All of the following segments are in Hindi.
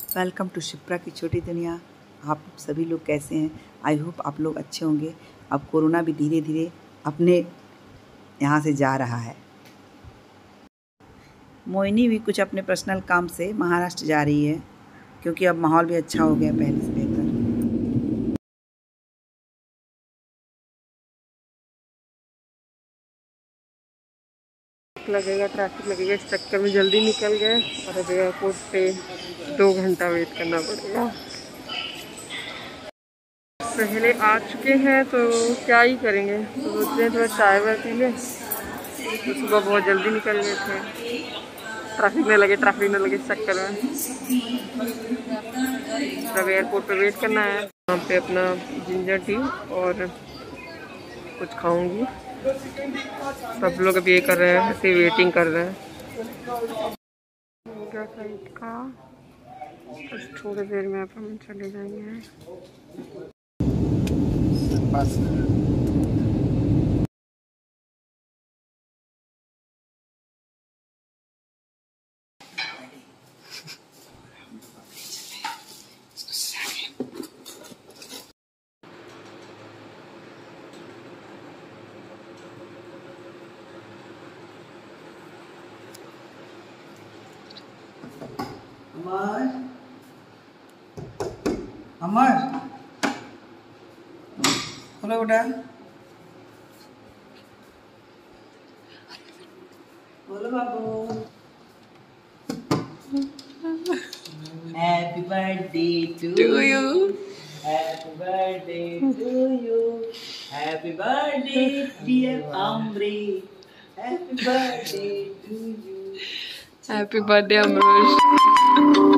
वेलकम टू शिप्रा की छोटी दुनिया। आप सभी लोग कैसे हैं? आई होप आप लोग अच्छे होंगे। अब कोरोना भी धीरे धीरे अपने यहाँ से जा रहा है। मोहिनी भी कुछ अपने पर्सनल काम से महाराष्ट्र जा रही है, क्योंकि अब माहौल भी अच्छा हो गया पहले से बेहतर। लगेगा, ट्रैफिक लगेगा, इस चक्कर में जल्दी निकल गए और अब एयरपोर्ट पे 2 घंटा वेट करना पड़ेगा। पहले आ चुके हैं तो क्या ही करेंगे, तो सोचते हैं थोड़ा चाय वाय पी लें। तो सुबह बहुत जल्दी निकल गए थे, ट्रैफिक न लगे इस चक्कर में। अब एयरपोर्ट पे वेट करना है। वहाँ पे अपना जिंजर टी और कुछ खाऊंगी। सब लोग अब ये कर रहे हैं, ऐसे वेटिंग कर रहे हैं। क्या फ्लाइट का बस थोड़ी देर में अब हम चले जाएंगे। अमर बोलो बेटा, बोलो बाबू। Happy birthday to you, happy birthday to you, happy birthday dear Amari, happy birthday to you, happy birthday Amarosh.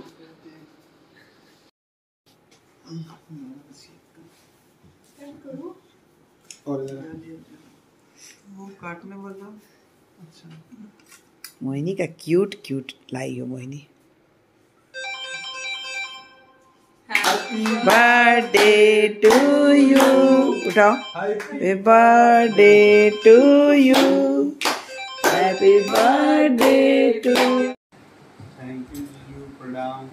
वो काटने वाला। अच्छा, मोहिनी का क्यूट क्यूट लाई हो Mohini. Happy birthday to you, उठाओ। Happy birthday to you, happy birthday to. Thank you, प्रणाम।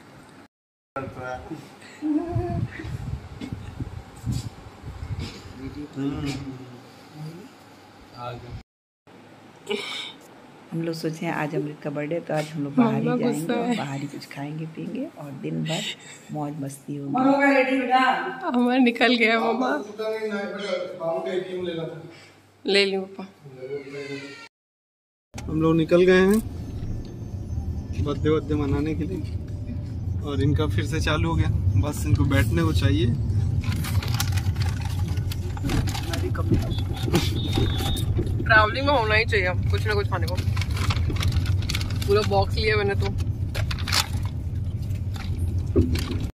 हम लोग सोचे हैं आज अमृत का बर्थडे, तो आज हम लोग बाहर ही जाएंगे और बाहर ही कुछ खाएंगे पिएंगे और दिन भर मौज मस्ती होगी। हमारा निकल गया मामा, ले ली पापा। हम लोग निकल गए हैं बर्थडे मनाने के लिए, और इनका फिर से चालू हो गया। बस इनको बैठने को चाहिए। ट्रैवलिंग में होना ही चाहिए कुछ ना कुछ खाने को। पूरा बॉक्स लिया मैंने तो।